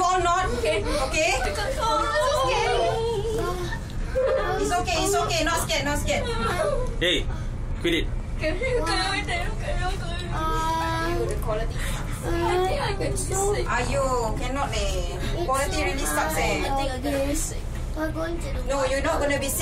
You all not? Okay. Okay? It's okay. It's okay. Not scared. Not scared. Hey, quit it. The quality sucks. I think I'm going to be sick. Ayo, cannot leh. Quality really sucks eh. I think I'm going to be sick. No, you're not gonna be sick.